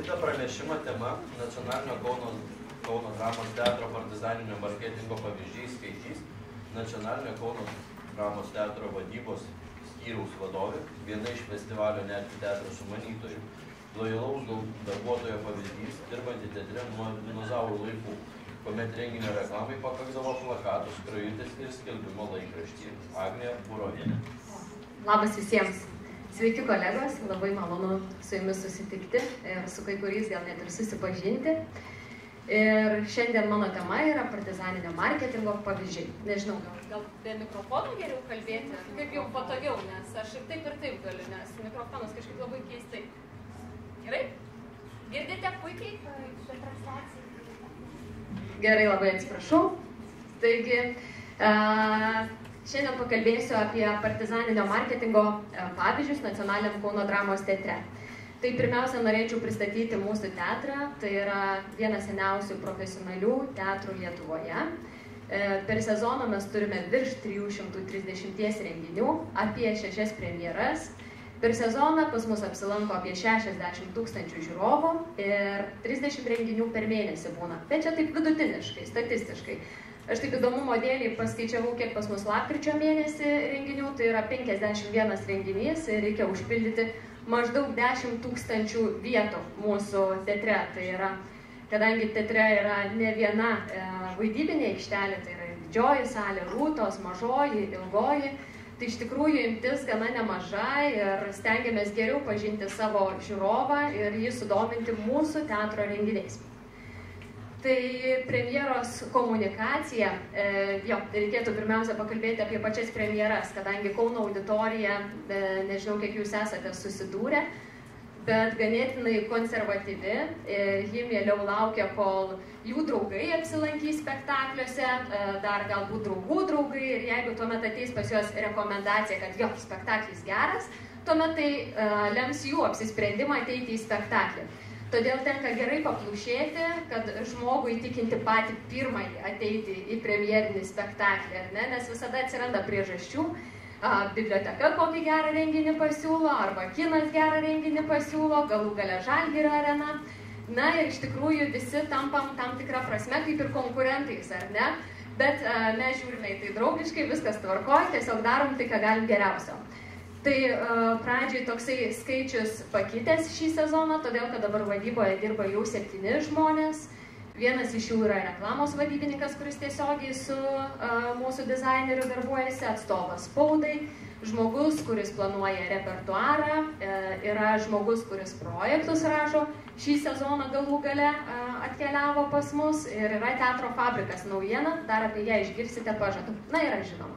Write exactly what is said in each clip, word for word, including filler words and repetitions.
Šitą pranešimą tema nacionalinio Kauno, Kauno dramos teatro partizaninio marketingo pavyzdžiai skaitys nacionalinio Kauno dramos teatro vadybos skyriaus vadovė, viena iš festivalio netgi teatro sumanytojų, lojalaus darbuotojo pavyzdys, dirbanti teatre nuo dinozaurų laikų, kuomet renginio reklamai pakakdavo plakatų, skrajutės ir skelbimo laikraštį. Agnė Burovienė. Labas visiems. Sveiki kolegos, labai malonu su jumis susitikti ir su kai kuriais gal net ir susipažinti. Ir šiandien mano tema yra partizaninio marketingo pavyzdžiai. Nežinau, gal, gal be mikrofonų geriau kalbėti, kaip jau patogiau, nes aš ir taip ir taip galiu, nes mikrofonas kažkaip labai keistai. Gerai? Girdite puikiai? Gerai, labai atsiprašau. Taigi, uh, šiandien pakalbėsiu apie partizaninio marketingo pavyzdžius nacionaliniam Kauno dramos teatre. Tai pirmiausia, norėčiau pristatyti mūsų teatrą. Tai yra vienas seniausių profesionalių teatrų Lietuvoje. Per sezoną mes turime virš trijų šimtų trisdešimties renginių, apie šešias premjeras. Per sezoną pas mus apsilanko apie šešiasdešimt tūkstančių žiūrovų ir trisdešimt renginių per mėnesį būna. Bet čia taip vidutiniškai, statistiškai. Aš taip įdomumo dėlį paskaičiavau, kiek pas mus lapkričio mėnesį renginių, tai yra penkiasdešimt vienas renginys ir reikia užpildyti maždaug dešimt tūkstančių vietų mūsų teatre. Tai yra, kadangi teatre yra ne viena e, vaidybinė aikštelė, tai yra didžioji salė, rūtos, mažoji, ilgoji, tai iš tikrųjų imtis gana nemaža ir stengiamės geriau pažinti savo žiūrovą ir jį sudominti mūsų teatro renginiais. Tai premjeros komunikacija, e, jo, reikėtų pirmiausia pakalbėti apie pačias premjeras, kadangi Kauno auditorija, e, nežinau, kiek jūs esate susidūrę, bet ganėtinai konservatyvi, e, ji mieliau laukia, kol jų draugai apsilankys spektakliuose, e, dar galbūt draugų draugai, ir jeigu tuomet ateis pas juos rekomendacija, kad jo, spektaklis geras, tuomet tai e, lems jų apsisprendimą ateiti į spektaklį. Todėl tenka gerai paplušėti, kad žmogų įtikinti patį pirmąjį ateiti į premjerinį spektaklį, ar ne? Nes visada atsiranda priežasčių. A, biblioteka kokį gerą renginį pasiūlo, arba kinas gerą renginį pasiūlo, galų gale Žalgirio arena. Na ir iš tikrųjų visi tampam tam tikrą prasme kaip ir konkurentais, ar ne? Bet a, mes žiūrime į tai draugiškai, viskas tvarkoj, tiesiog darom tai, ką galim geriausio. Tai uh, pradžiai toksai skaičius pakitęs šį sezoną, todėl kad dabar vadyboje dirba jau septyni žmonės. Vienas iš jų yra reklamos vadybininkas, kuris tiesiogiai su uh, mūsų dizaineriu darbuojasi, atstovas spaudai, žmogus, kuris planuoja repertuarą, uh, yra žmogus, kuris projektus rašo. Šį sezoną galų gale uh, atkeliavo pas mus ir yra Teatro fabrikas naujiena, dar apie ją išgirsite, pažadu. Na, yra žinoma.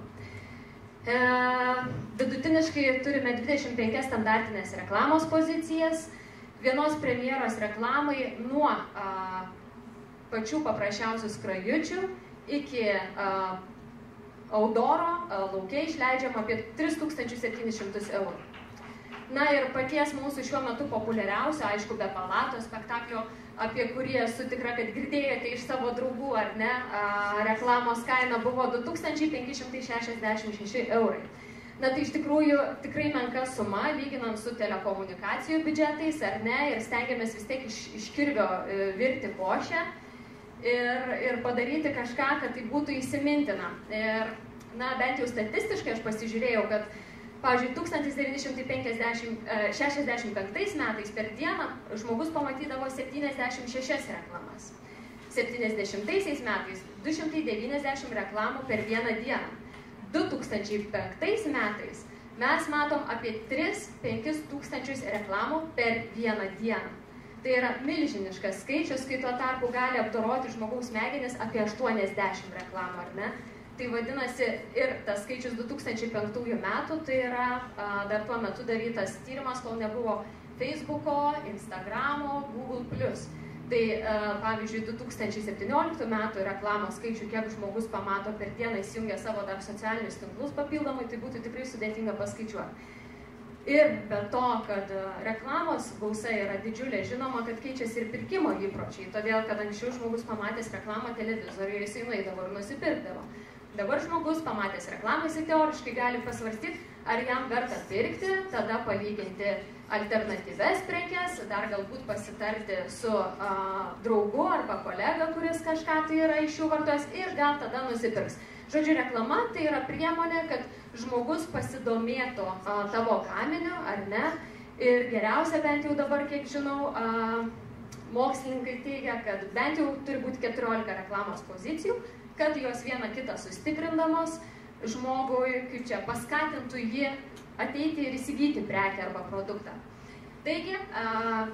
E, vidutiniškai turime dvidešimt penkias standartinės reklamos pozicijas. Vienos premjeros reklamai nuo a, pačių paprasčiausių skrajučių iki a, outdooro a, lauke išleidžiama apie tris tūkstančius septynis šimtus eurų. Na ir paties mūsų šiuo metu populiariausio, aišku, be palato spektaklio, apie kurį esu tikra, kad girdėjote iš savo draugų, ar ne, a, reklamos kaina buvo du tūkstančiai penki šimtai šešiasdešimt šeši eurai. Na tai iš tikrųjų tikrai menka suma, lyginant su telekomunikacijų biudžetais, ar ne, ir stengiamės vis tiek iš, iš kirvio e, virti košę ir, ir padaryti kažką, kad tai būtų įsimintina. Ir, na, bent jau statistiškai aš pasižiūrėjau, kad pavyzdžiui, tūkstantis devyni šimtai šešiasdešimt penktais metais per dieną žmogus pamatydavo septyniasdešimt šešias reklamas. septyniasdešimtaisiais metais du šimtai devyniasdešimt reklamų per vieną dieną. du tūkstančiai penktais metais mes matom apie tris penkis tūkstančius reklamų per vieną dieną. Tai yra milžiniškas skaičius, kai tuo tarpu gali apdoroti žmogaus smegenis apie aštuoniasdešimt reklamų, ar ne? Tai vadinasi, ir tas skaičius du tūkstančiai penktųjų metų, tai yra a, dar tuo metu darytas tyrimas, kol nebuvo Facebooko, Instagramo, Google plus. Tai a, pavyzdžiui, du tūkstančiai septynioliktų metų reklamos skaičių, kiek žmogus pamato per dieną įsijungia savo dar socialinius tinklus papildomai, tai būtų tikrai sudėtinga paskaičiuoti. Ir be to, kad reklamos gausa yra didžiulė, žinoma, kad keičiasi ir pirkimo įpročiai, todėl, kad anksčiau žmogus pamatęs reklamą televizoriuje, jisai nueidavo ir nusipirkdavo. Dabar žmogus pamatęs reklamą, jisai teoriškai gali pasvarstyti, ar jam verta pirkti, tada palyginti alternatyves prekes, dar galbūt pasitarti su a, draugu arba kolega, kuris kažką tai yra iš jų vartojęs ir gal tada nusipirks. Žodžiu, reklama tai yra priemonė, kad žmogus pasidomėtų a, tavo gaminiu ar ne. Ir geriausia, bent jau dabar, kiek žinau, a, mokslininkai teigia, kad bent jau turi būti keturiolika reklamos pozicijų, kad jos vieną kitą sustiprindamos žmogui, kaip čia, paskatintų jį ateiti ir įsigyti prekę arba produktą. Taigi, a,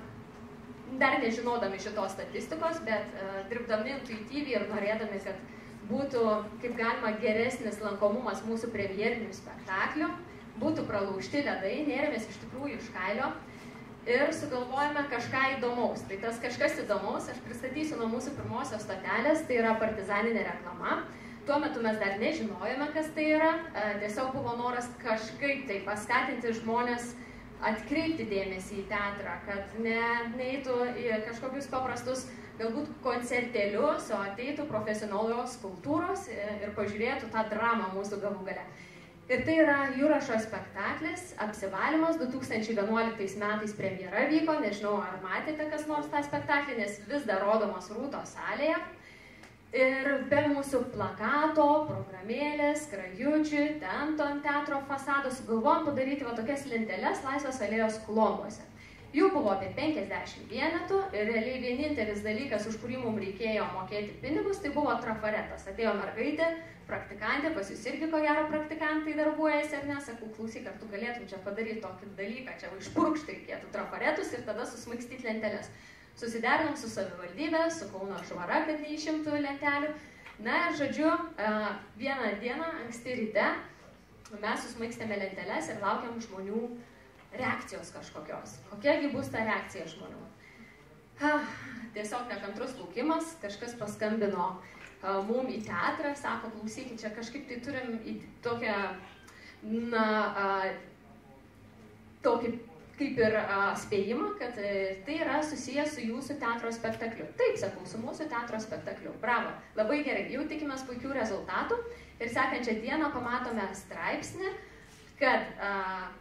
dar nežinodami šitos statistikos, bet a, dirbdami intuityviai ir norėdami, kad būtų kaip galima geresnis lankomumas mūsų premjerinių spektaklių, būtų pralaužti ledai, nėrėmės iš tikrųjų iš kailio ir sugalvojame kažką įdomaus. Tai tas kažkas įdomaus aš pristatysiu nuo mūsų pirmosios stotelės, tai yra partizaninė reklama. Tuo metu mes dar nežinojome, kas tai yra, tiesiog buvo noras kažkaip tai paskatinti žmonės atkreipti dėmesį į teatrą, kad ne, neeitų į kažkokius paprastus galbūt koncertėlius, o ateitų profesionalios kultūros ir pažiūrėtų tą dramą mūsų galų gale. Ir tai yra Jurašo spektaklis Apsivalymas, du tūkstančiai vienuoliktais metais premjera vyko, nežinau ar matėte kas nors tą spektaklį, nes vis dar rodomas Rūtos salėje. Ir be mūsų plakato, programėlės, skrajučių, ten ant teatro fasado sugalvojom padaryti va tokias lenteles Laisvės alėjos klombuose. Jų buvo apie penkiasdešimt vienetų ir realiai vienintelis dalykas, už kurį mums reikėjo mokėti pinigus, tai buvo trafaretas. Atėjo mergaitė, praktikantė, pas jūs irgi ko gero praktikantai darbuojasi, ar ne? Sakau, klausyk, ar tu galėtum čia padaryti tokį dalyką, čia išpurkšti reikėtų trafaretus ir tada susmaigstyti lenteles. Susiderinom su savivaldybė, su Kauno Švara, kad neišimtų lentelių. Na ir žodžiu, vieną dieną, anksti ryte, mes susmaigstėme lenteles ir laukiam žmonių reakcijos kažkokios. Kokiagi bus ta reakcija žmonių? Ha, tiesiog nekantrus laukimas, kažkas paskambino a, mum į teatrą, sako, klausykit, čia kažkaip tai turim į tokią, na, a, tokį kaip ir a, spėjimą, kad e, tai yra susijęs su jūsų teatro spektakliu. Taip, sakau, su mūsų teatro spektakliu. Bravo, labai gerai, jau tikimės puikių rezultatų. Ir sekančią dieną pamatome straipsnį, kad a,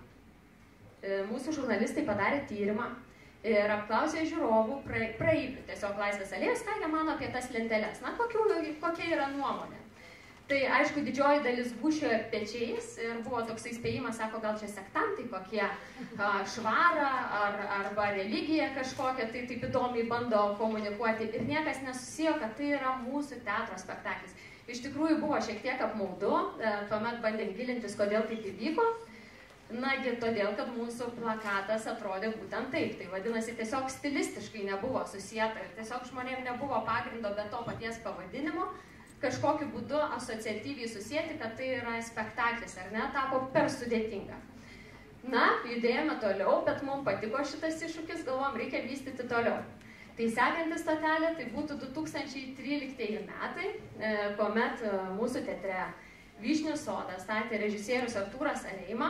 e, mūsų žurnalistai padarė tyrimą ir apklausė žiūrovų praeivių, tiesiog Laisvės alėjos, ką jie mano apie tas lenteles. Na, kokių, kokia yra nuomonė. Tai, aišku, didžioji dalis gūšiojo pečiais ir buvo toksai spėjimas, sako, gal čia sektantai kokie, a, švara ar, arba religija kažkokia, tai taip įdomiai bando komunikuoti ir niekas nesusijo, kad tai yra mūsų teatro spektaklis. Iš tikrųjų buvo šiek tiek apmaudu, tuomet bandėm gilintis, kodėl taip įvyko. Nagi, todėl, kad mūsų plakatas atrodė būtent taip. Tai vadinasi, tiesiog stilistiškai nebuvo susijęta ir tiesiog žmonėm nebuvo pagrindo be to paties pavadinimo kažkokiu būdu asociatyviai susijęti, kad tai yra spektaklis, ar ne, tapo per sudėtinga. Na, judėjome toliau, bet mums patiko šitas iššūkis, galvom, reikia vystyti toliau. Tai sekanti stotelė, tai būtų du tūkstančiai tryliktieji metai, kuomet mūsų teatre Vyšnių sodą statė režisierius Artūras Areima.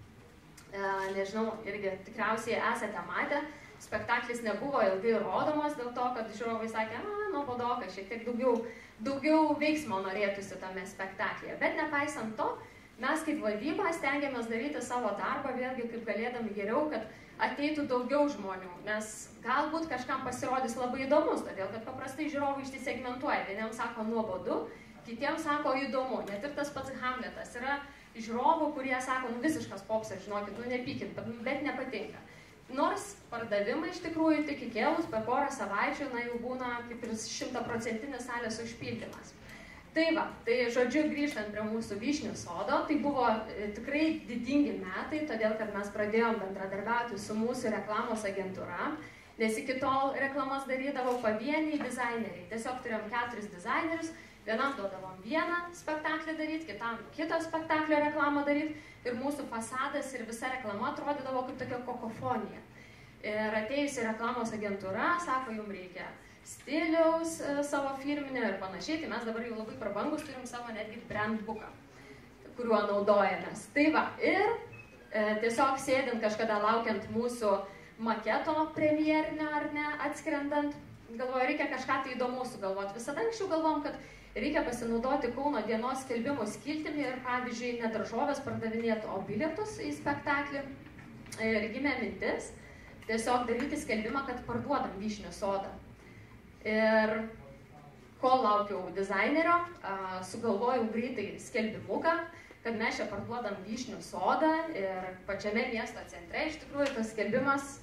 Nežinau, irgi tikriausiai esate matę, spektaklis nebuvo ilgai rodomas dėl to, kad žiūrovai sakė, na, nuobodokas, šiek tiek daugiau, daugiau veiksmo norėtųsi tame spektaklyje. Bet nepaisant to, mes kaip vadyba stengiamės daryti savo darbą, vėlgi kaip galėdami geriau, kad ateitų daugiau žmonių, nes galbūt kažkam pasirodys labai įdomus, todėl kad paprastai žiūrovai išsisegmentuoja, vieniems sako nuobodu, kitiems sako įdomu, net ir tas pats Hamletas yra žiūrovų, kurie sako, nu visiškas popsas, žinokit, nu nepykit, bet nepatinka. Nors pardavimai iš tikrųjų tik įkėlus per porą savaičių, na jau būna kaip ir šimtaprocentinis salės užpildymas. Tai va, tai žodžiu grįžtant prie mūsų Vyšnių sodo, tai buvo tikrai didingi metai, todėl kad mes pradėjom bendradarbiauti su mūsų reklamos agentūra, nes iki tol reklamas darydavo pavieniai dizaineriai. Tiesiog turėjom keturis dizainerius, vienam duodavom vieną spektaklį daryti, kitam kitą spektaklio reklamą daryti ir mūsų fasadas ir visa reklama atrodydavo kaip tokia kokofonija. Ir atėjusi reklamos agentūra, sako, jums reikia stiliaus e, savo firminio ir panašiai, tai mes dabar jau labai prabangus turim savo netgi brandbooką, kuriuo naudojamės. Tai va, ir e, tiesiog sėdint kažkada laukiant mūsų maketo premjerinio ar ne, atskrendant, galvoju, reikia kažką tai įdomaus sugalvoti. Visada anksčiau galvom, kad reikia pasinaudoti Kauno dienos skelbimų skiltimi ir, pavyzdžiui, ne daržovės pardavinėti, o bilietus į spektaklį. Ir gimė mintis tiesiog daryti skelbimą, kad parduodam vyšnių sodą. Ir kol laukiau dizainerio, sugalvojau greitai skelbimuką, kad mes čia parduodam vyšnių sodą ir pačiame miesto centre iš tikrųjų tas skelbimas.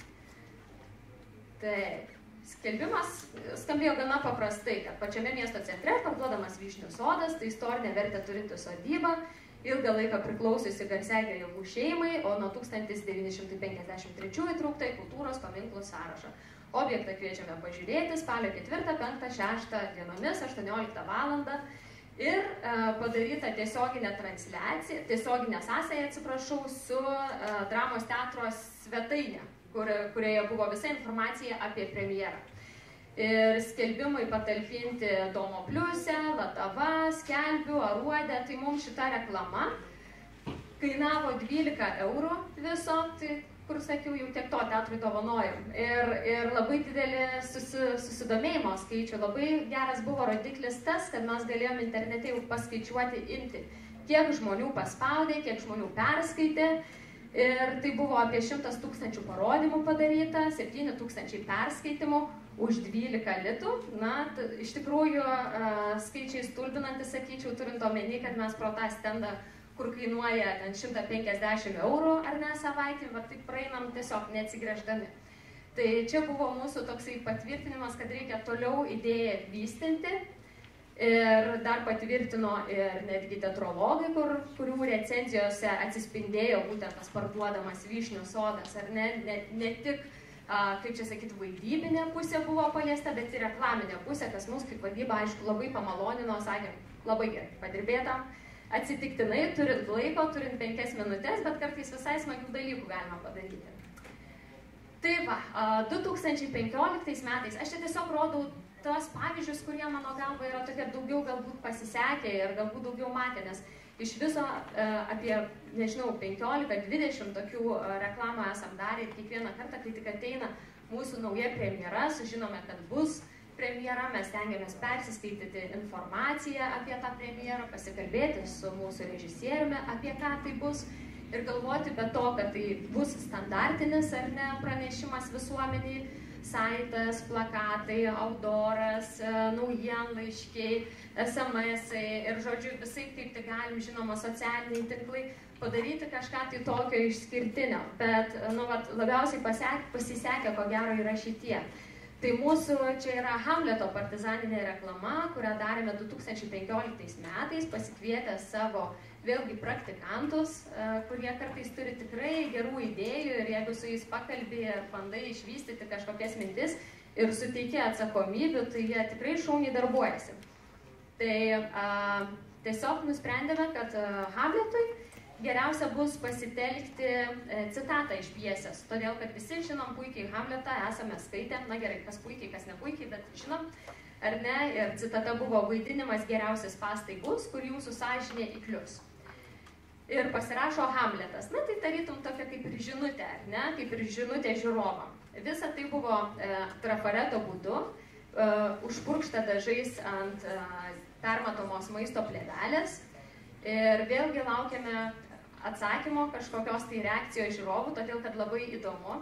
Tai skelbimas skambėjo gana paprastai, kad pačiame miesto centre parduodamas vyšnių sodas, tai istorinę vertę turinti sodyba, ilgą laiką priklausiusi garsiai Jogų šeimai, o nuo tūkstantis devyni šimtai penkiasdešimt trečiųjų įtraukta į kultūros paminklų sąrašą. Objektą kviečiame pažiūrėti spalio ketvirtą, penktą, šeštą dienomis, aštuonioliktą valandą. Ir e, padaryta tiesioginė transliacija, tiesioginė sąsaja, atsiprašau, su e, dramos teatro svetainė, kur, kurioje buvo visa informacija apie premjerą. Ir skelbimai patalpinti Domo Pliuse, Latava, Skelbiu, Aruode, tai mums šita reklama kainavo dvylika eurų viso, tai kur sakiau, jau tiek to teatrui dovanojom. Ir, ir labai didelį susi, susidomėjimo skaičių, labai geras buvo rodiklis tas, kad mes galėjom internete jau paskaičiuoti imti, kiek žmonių paspaudė, kiek žmonių perskaitė. Ir tai buvo apie šimtas tūkstančių parodymų padaryta, septyni tūkstančiai perskaitimų už dvylika litų. Na, iš tikrųjų, skaičiai stulbinantis, sakyčiau, turint omeny, kad mes pro tą stendą, kur kainuoja šimtą penkiasdešimt eurų ar ne savaitį, bet taip praeinam tiesiog neatsigręždami. Tai čia buvo mūsų toksai patvirtinimas, kad reikia toliau idėją vystinti. Ir dar patvirtino ir netgi teatrologai, kur, kurių recenzijose atsispindėjo būtent tas parduodamas vyšnių sodas, ar ne, ne, ne tik, a, kaip čia sakyti, vaidybinė pusė buvo paliesta, bet ir reklaminė pusė, kas mus kaip vadyba, aišku, labai pamalonino, sakėm, labai gerai padirbėtam, atsitiktinai, turint laiko, turint penkias minutės, bet kartais visai smagių dalykų galima padaryti. Tai va, du tūkstančiai penkioliktais metais, aš čia tiesiog rodau tos pavyzdžius, kurie mano galva yra tokie daugiau galbūt pasisekę ir galbūt daugiau matė, nes iš viso apie, nežinau, penkiolika dvidešimt tokių reklamų esam darę ir kiekvieną kartą, kai tik ateina mūsų nauja premjera, sužinome, kad bus premjera, mes stengiamės persiskaityti informaciją apie tą premjerą, pasikalbėti su mūsų režisieriumi, apie ką tai bus ir galvoti be to, kad tai bus standartinis ar ne pranešimas visuomeniai, saitas, plakatai, outdooras, naujienlaiškiai, es em esai ir, žodžiu, visai kaip tai galim, žinoma, socialiniai tinklai, padaryti kažką tai tokio išskirtinio, bet, nu, vat, labiausiai pasiek, pasisekė, ko gero, yra šitie. Tai mūsų čia yra Hamleto partizaninė reklama, kurią darėme du tūkstančiai penkioliktais metais, pasikvietę savo vėlgi praktikantus, kurie kartais turi tikrai gerų idėjų ir jeigu su jais pakalbė ir bandai išvystyti kažkokias mintis ir suteikia atsakomybių, tai jie tikrai šauniai darbuojasi. Tai a, tiesiog nusprendėme, kad Hamletui geriausia bus pasitelkti citatą iš pjesės, todėl kad visi žinom puikiai Hamletą, esame skaitę, na gerai, kas puikiai, kas ne puikiai, bet žinom, ar ne, ir citata buvo vaidinimas geriausias pastai bus, kur jūsų sąžinė įklius. Ir pasirašo Hamletas, na tai tarytum tokia kaip ir žinutė, ar ne, kaip ir žinutė žiūrovam. Visa tai buvo e, trafareto būdu, e, užpurkšta dažais ant e, permatomos maisto plėvelės. Ir vėlgi laukiame atsakymo, kažkokios tai reakcijos žiūrovų, todėl kad labai įdomu.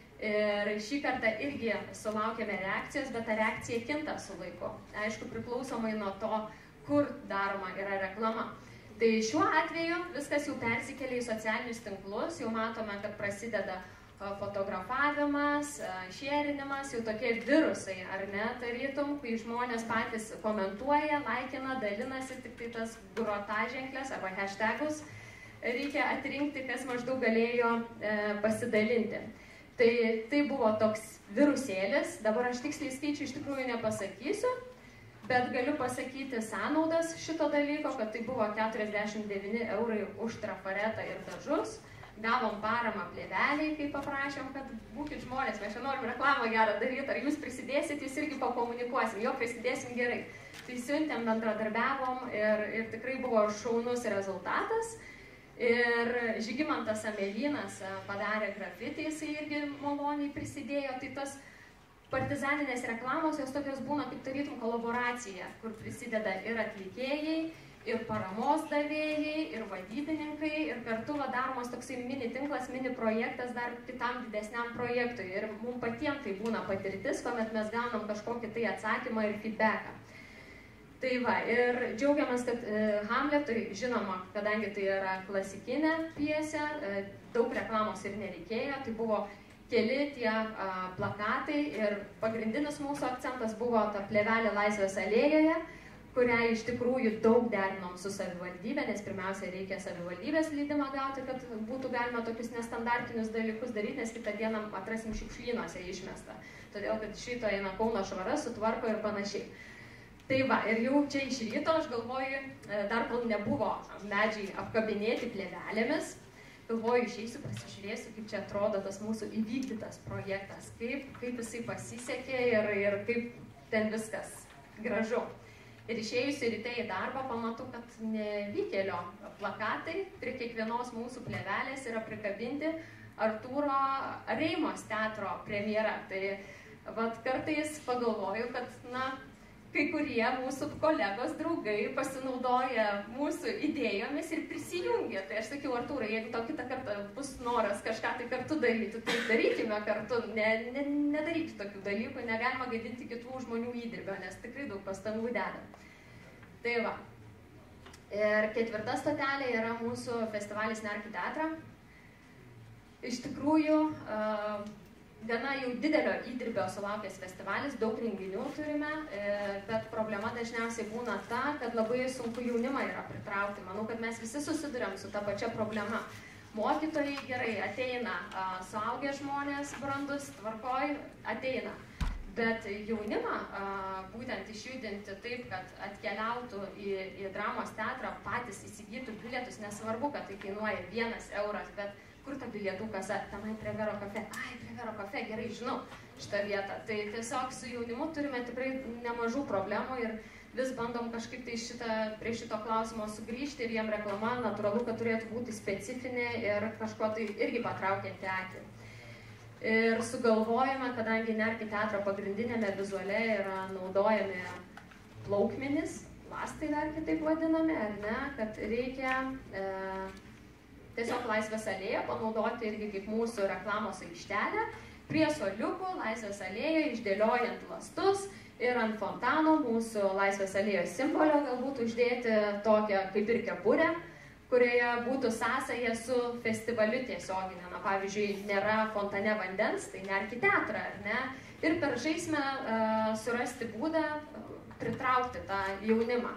Ir šį kartą irgi sulaukėme reakcijos, bet ta reakcija kinta su laiku. Aišku, priklausomai nuo to, kur daroma yra reklama. Tai šiuo atveju viskas jau persikėlė į socialinius tinklus, jau matome, kad prasideda fotografavimas, šerinimas, jau tokie virusai, ar ne, tarytum, kai žmonės patys komentuoja, laikina, dalinasi, tik tai tas grotaženklės arba hashtagus reikia atrinkti, kas maždaug galėjo e, pasidalinti. Tai, tai buvo toks virusėlis, dabar aš tiksliai skaičių iš tikrųjų nepasakysiu, bet galiu pasakyti sąnaudas šito dalyko, kad tai buvo keturiasdešimt devyni eurai už trafaretą ir dažus. Gavom paramą plėveliai, kai paprašėm, kad būkit žmonės, mes čia norim reklamą gerą daryti, ar jūs prisidėsit, jūs irgi pakomunikuosim, jo prisidėsim gerai. Tai siuntėm, bendradarbiavom ir, ir tikrai buvo šaunus rezultatas. Ir Žygimantas Amelinas padarė grafitį, jisai irgi maloniai prisidėjo, tai tas partizaninės reklamos, jos tokios būna kaip tarytum kolaboracija, kur prisideda ir atlikėjai, ir paramos davėjai, ir vadybininkai, ir kartu va, daromas toksai mini tinklas, mini projektas dar kitam didesniam projektui. Ir mums patiems tai būna patirtis, kuomet mes gaunam kažkokį tai atsakymą ir feedbacką. Tai va, ir džiaugiamės, kad e, Hamletui, žinoma, kadangi tai yra klasikinė pjesė, e, daug reklamos ir nereikėjo, tai buvo keli tie a, plakatai ir pagrindinis mūsų akcentas buvo ta plėvelė Laisvės alėjoje, kurią iš tikrųjų daug derinom su savivaldybė, nes pirmiausia reikia savivaldybės leidimą gauti, kad būtų galima tokius nestandartinius dalykus daryti, nes kitą dieną atrasim šiukšlynuose išmestą. Todėl, kad šito eina Kauno švara, sutvarko ir panašiai. Tai va, ir jau čia iš ryto, aš galvoju, dar kol nebuvo medžiai apkabinėti plėvelėmis, galvoju, išeisiu, pasižiūrėsiu, kaip čia atrodo tas mūsų įvykdytas projektas, kaip, kaip jisai pasisekė ir, ir kaip ten viskas gražu. Ir išėjusi ryte į darbą, pamatau, kad nevykėlio plakatai prie kiekvienos mūsų plėvelės yra prikabinti Artūro Reimos teatro premjera. Tai vat kartais pagalvoju, kad, na, kai kurie mūsų kolegos, draugai pasinaudoja mūsų idėjomis ir prisijungia. Tai aš sakiau, Artūrai, jeigu tau kitą kartą bus noras kažką tai kartu daryti, tai darykime kartu, ne, ne, nedaryti tokių dalykų, negalima gadinti kitų žmonių įdirbio, nes tikrai daug pastangų deda. Tai va. Ir ketvirta stotelė yra mūsų festivalis Nerk į teatrą. Iš tikrųjų, uh, gana jau didelio įdirbio sulaukęs festivalis, daug renginių turime, bet problema dažniausiai būna ta, kad labai sunku jaunimą yra pritraukti. Manau, kad mes visi susiduriam su ta pačia problema. Mokytojai gerai ateina, suaugę žmonės brandus, tvarkoj, ateina. Bet jaunimą būtent išjudinti taip, kad atkeliautų į, į dramos teatrą, patys įsigytų bilietus, nesvarbu, kad tai kainuoja vienas euras, bet kur ta bilietų kasa, tenai prie Vero kafe, ai, prie Vero kafe, gerai žinau šitą vietą. Tai tiesiog su jaunimu turime tikrai nemažų problemų ir vis bandom kažkaip tai šitą, prie šito klausimo sugrįžti ir jiem reklama natūralu, kad turėtų būti specifinė ir kažko tai irgi patraukianti akį. Ir sugalvojame, kadangi Nerk į teatro pagrindinėme vizuale yra naudojami plaukmenys, lastai dar kitaip vadinami, ar ne, kad reikia e, tiesiog Laisvės alėją panaudoti irgi kaip mūsų reklamos aikštelę, prie suoliukų Laisvės alėjoje išdėliojant lastus ir ant fontano mūsų Laisvės alėjos simbolio galbūt uždėti tokią kaip ir kepurę, kurioje būtų sąsaja su festivaliu tiesioginė. Na, pavyzdžiui, nėra fontane vandens, tai Nerk į teatrą, ar ne? Ir per žaismę uh, surasti būdą pritraukti tą jaunimą.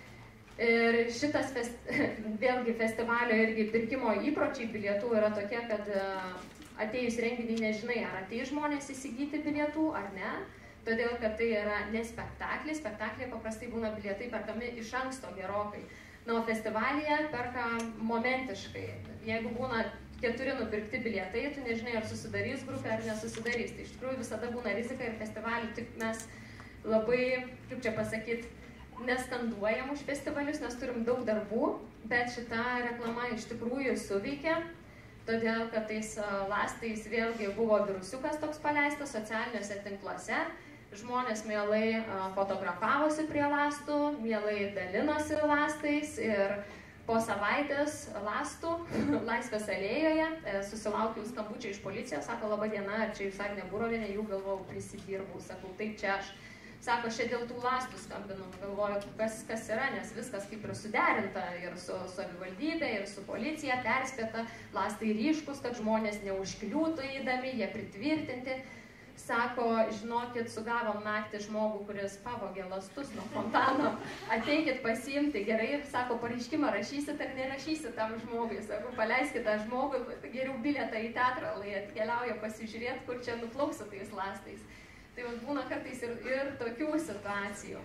Ir šitas fest... vėlgi festivalio irgi pirkimo įpročiai bilietų yra tokie, kad atėjus renginį nežinai, ar ateis žmonės įsigyti bilietų ar ne, todėl kad tai yra ne spektaklis, spektaklyje paprastai būna bilietai perkami iš anksto gerokai. Na, o festivalyje perka momentiškai. Jeigu būna keturi nupirkti bilietai, tu nežinai, ar susidarys grupė ar nesusidarys. Tai iš tikrųjų visada būna rizika ir festivalį tik mes labai, kaip čia pasakyti, neskanduojam už festivalius, nes turim daug darbų, bet šita reklama iš tikrųjų suveikia, todėl kad tais lastais vėlgi buvo virusiukas toks paleistas socialiniuose tinkluose, žmonės mielai fotografavosi prie lastų, mielai dalinosi lastais ir po savaitės lastų Laisvės alėjoje susilaukiau skambučio iš policijos, sako, laba diena, ar čia jūs Agnė Burovienė, jų galvojau prisidirbau, sakau, taip čia aš. Sako, aš čia dėl tų lastų skambinu, galvoju, kas, kas yra, nes viskas kaip ir suderinta ir su savivaldybė, ir su policija perspėta, lastai ryškus, kad žmonės neužkliūtų įdami, jie pritvirtinti. Sako, žinokit, sugavom naktį žmogų, kuris pavogė lastus nuo fontano, ateikit pasiimti, gerai, sako, pareiškimą rašysit ar nerašysit tam žmogui, sako, paleiskit tą žmogų, geriau bilietą į teatrą, lai atkeliauja pasižiūrėti, kur čia nuplauks su tais lastais. Tai būna kartais ir, ir tokių situacijų.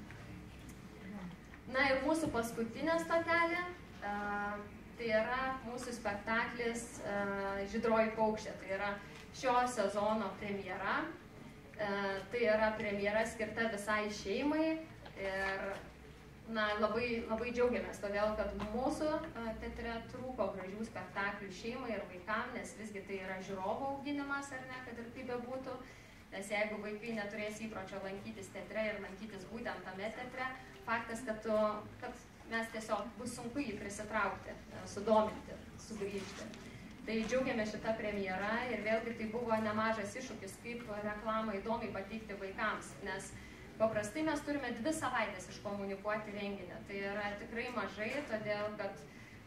Na ir mūsų paskutinė stotelė, uh, tai yra mūsų spektaklis uh, Žydroji paukštė. Tai yra šio sezono premjera. Uh, tai yra premjera skirta visai šeimai. Ir na, labai, labai džiaugiamės, todėl kad mūsų uh, teatre trūko gražių spektaklių šeimai ir vaikam, nes visgi tai yra žiūrovo auginimas, ar ne, kad ir kaip bebūtų. Nes jeigu vaikai neturės įpročio lankytis teatre ir lankytis būtent tame teatre, faktas, kad, tu, kad mes tiesiog bus sunku jį prisitraukti, sudominti, sugrįžti. Tai džiaugiamės šitą premjerą ir vėlgi tai buvo nemažas iššūkis, kaip reklamą įdomiai pateikti vaikams, nes paprastai mes turime dvi savaitės iškomunikuoti renginį. Tai yra tikrai mažai, todėl kad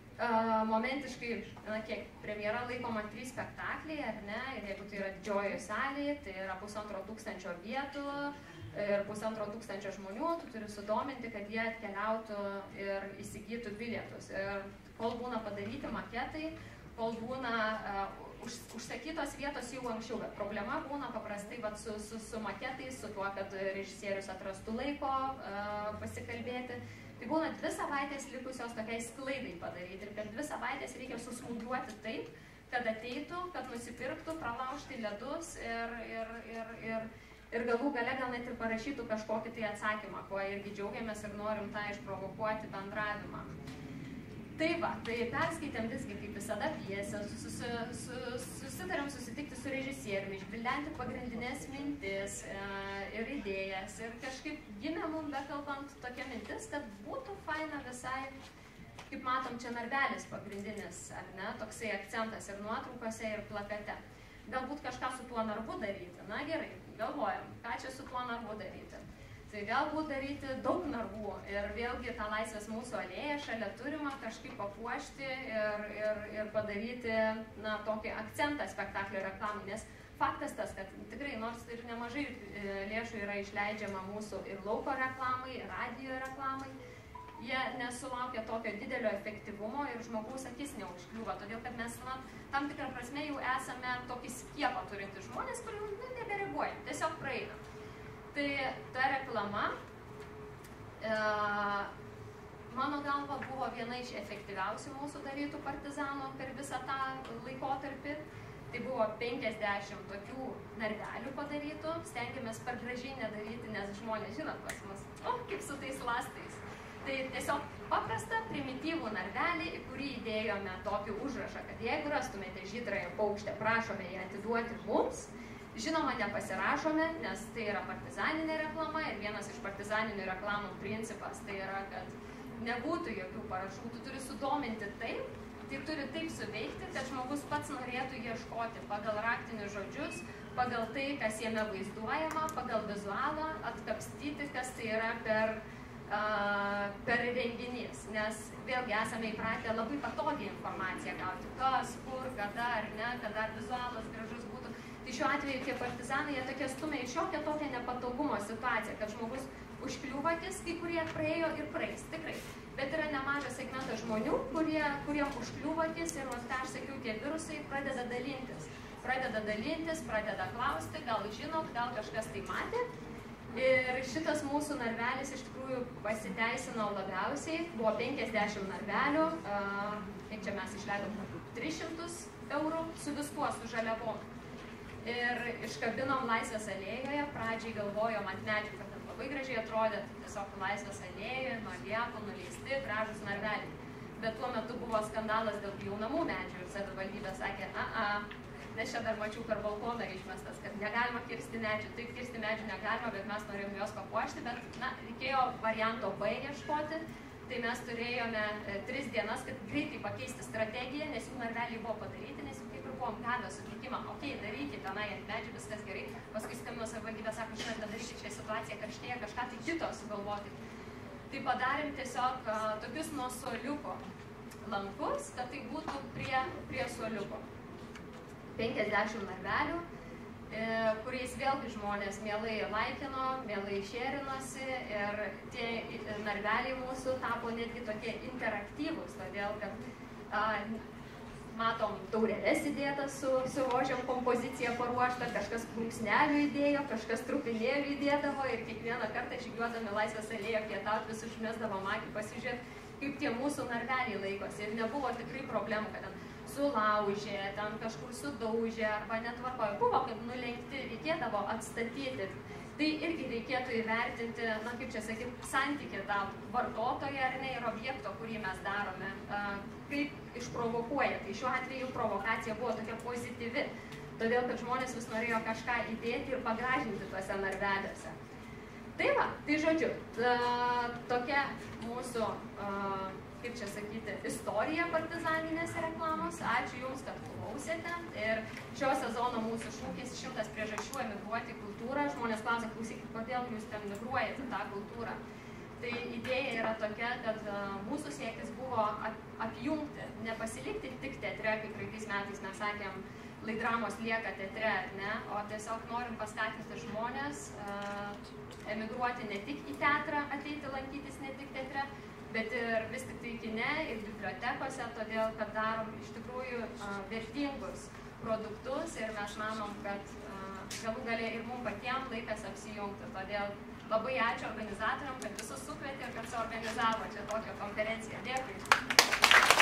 uh, momentiškai, na kiek, premjera laikoma trys spektakliai, ar ne, ir jeigu tai yra didžiojoje salėje, tai yra pusantro tūkstančio vietų ir pusantro tūkstančio žmonių, tu turi sudominti, kad jie atkeliautų ir įsigytų bilietus. Ir kol būna padaryti maketai, kol būna uh, už, užsakytos vietos jau anksčiau, bet problema būna paprastai vat, su, su, su maketais, su tuo, kad režisierius atrastų laiko uh, pasikalbėti. Tai būna dvi savaitės likusios tokiai sklaidai padaryti ir per dvi savaitės reikia susmūgiuoti taip, kad ateitų, kad nusipirktų, pralaužti ledus ir, ir, ir, ir, ir galų gale gal net ir parašytų kažkokį tai atsakymą, kuo irgi džiaugiamės ir norim tą išprovokuoti bendravimą. Tai va, tai perskaitėm visgi kaip visada pjesę, susi, su, susitarėm susitikti su režisieriumi, išbildenti pagrindinės mintis e, ir idėjas. Ir kažkaip gimė mums bekalbant tokia mintis, kad būtų faina visai, kaip matom, čia narvelis pagrindinis, ar ne, toksai akcentas ir nuotraukose, ir plakate. Galbūt kažką su tuo narvu daryti. Na gerai, galvojam, ką čia su tuo narvu daryti. Tai galbūt daryti daug narvų ir vėlgi tą Laisvės mūsų alėją šalia turima kažkaip papuošti ir, ir, ir padaryti na, tokį akcentą spektaklio reklamai, nes faktas tas, kad tikrai nors ir nemažai lėšų yra išleidžiama mūsų ir lauko reklamai, ir radijo reklamai, jie nesulaukia tokio didelio efektyvumo ir žmogaus akis neužkliūva, todėl kad mes na, tam tikrą prasme jau esame tokį skiepą turinti žmonės, kurių nu, nebereaguoja, tiesiog praeina. Tai ta reklama, e, mano galva, buvo viena iš efektyviausių mūsų darytų partizanų per visą tą laikotarpį. Tai buvo penkiasdešimt tokių narvelių padarytų, stengiamės per gražiai nedaryti, nes žmonės žinot pas mus, o kaip su tais lastais. Tai tiesiog paprastą, primityvų narvelį, į kurį įdėjome tokį užrašą, kad jeigu rastumėte žydrąją paukštę, prašome ją atiduoti mums. Žinoma, nepasirašome, nes tai yra partizaninė reklama ir vienas iš partizaninių reklamų principas tai yra, kad nebūtų jokių parašų, tu turi sudominti taip, tai turi taip suveikti, kad žmogus pats norėtų ieškoti pagal raktinius žodžius, pagal tai, kas jame vaizduojama, pagal vizualą, atkapstyti, kas tai yra per, uh, per renginys, nes vėlgi esame įpratę labai patogiai informaciją gauti, kas, kur, kada ar ne, kada vizualas gražus būtų. Tai šiuo atveju tie partizanai, jie tokie stumia į šiokią tokią nepatogumo situaciją, kad žmogus užkliūva akis, kai kurie praėjo ir praeis, tikrai. Bet yra nemažas segmentas žmonių, kurie, kuriem užkliūva akis ir, ką aš sakiau, tie virusai pradeda dalintis. Pradeda dalintis, pradeda klausti, gal žinot, gal kažkas tai matė. Ir šitas mūsų narvelis iš tikrųjų pasiteisino labiausiai. Buvo penkiasdešimt narvelių, uh, kiek čia mes išleidom, tris šimtus eurų su viskuo, su žaliavom. Ir iškabinom Laisvės alėjoje, pradžiai galvojom ant medžių, kad labai gražiai atrodė, tiesiog Laisvės alėjoje, nuo liepų nuleisti, gražus narveliai. Bet tuo metu buvo skandalas dėl pjaunamų medžių ir savivaldybė sakė, a, a, nes čia dar mačiau per balkoną išmestas, kad negalima kirsti medžių, taip kirsti medžių negalima, bet mes norėjom juos papuošti, bet, na, reikėjo varianto B ieškoti. Tai mes turėjome e, tris dienas, kad greitai pakeisti strategiją, nes jų narveliai buvo padaryti, nes jau kaip ir buvom gavę sutikimą, okei, okay, darykite tenai ant medžių, viskas gerai. Paskui skambino savivaldybė, sako, žinot, nedarykite, šią situaciją karštėja, kažką tai kito sugalvokit. Tai padarėm tiesiog a, tokius nuo suoliuko lankus, kad tai būtų prie, prie suoliuko. penkiasdešimt narvelių. Kuriais vėlgi žmonės mielai laikino, mielai šerinosi ir tie narveliai mūsų tapo netgi tokie interaktyvūs, todėl kad a, matom taurelės įdėtas su, su rožėm kompozicija paruošta, kažkas plunksnelių įdėjo, kažkas trupinėlių įdėdavo ir kiekvieną kartą žygiuodami Laisvės alėją pietauti vis užmesdavom akį pasižiūrėti, kaip tie mūsų narveliai laikosi ir nebuvo tikrai problemų, kad ten sulaužė, ten kažkur sudaužė arba netvarkojo. Buvo kaip nulenkti, reikėdavo atstatyti. Tai irgi reikėtų įvertinti, na kaip čia sakyti, santykį tą vartotoją ar ne ir objekto, kurį mes darome, kaip išprovokuoja. Tai šiuo atveju provokacija buvo tokia pozityvi. todėl kad žmonės vis norėjo kažką įdėti ir pagražinti tuose narveliuose. Tai va, tai žodžiu, tokia mūsų, kaip čia sakyti, istorija partizaninėse reklamos. Ačiū Jums, kad klausėte. Ir šio sezono mūsų šūkis šimtas priežasčių emigruoti į kultūrą. Žmonės klausia, klausykit, kodėl Jūs ten migruojate tą kultūrą. Tai idėja yra tokia, kad mūsų siekis buvo apjungti, nepasilikti tik teatre, kaip praeitais metais mes sakėm, lai dramos lieka teatre, ar ne, o tiesiog norim paskatinti žmonės emigruoti ne tik į teatrą, ateiti lankytis ne tik teatre, bet ir vis tik tai kine ir bibliotekose, todėl kad darom iš tikrųjų vertingus produktus ir mes manom, kad galų galia ir mums patiems laikas apsijungti. Todėl labai ačiū organizatoriam, kad visus sukvietė ir kad suorganizavo čia tokią konferenciją. Dėkui.